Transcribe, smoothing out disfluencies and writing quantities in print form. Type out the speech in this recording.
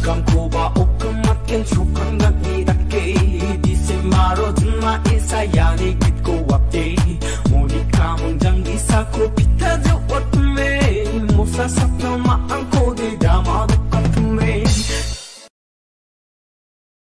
감고 봐 오끈맞겐 촉감각이답게 디세 말어준 마이 사야리 깊고 왔대 모니카 홍장기 사코